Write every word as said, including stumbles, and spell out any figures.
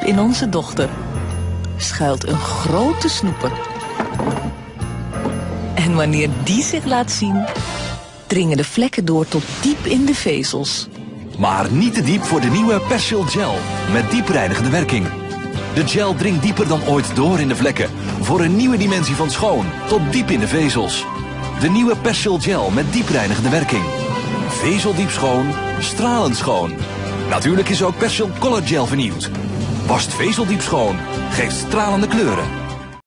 diep in onze dochter schuilt een grote snoeper. En wanneer die zich laat zien, dringen de vlekken door tot diep in de vezels. Maar niet te diep voor de nieuwe Persil Gel met diepreinigende werking. De gel dringt dieper dan ooit door in de vlekken. Voor een nieuwe dimensie van schoon, tot diep in de vezels. De nieuwe Persil Gel met diepreinigende werking. Vezeldiep schoon, stralend schoon. Natuurlijk is ook Persil Color Gel vernieuwd. Wast vezeldiep schoon, geeft stralende kleuren.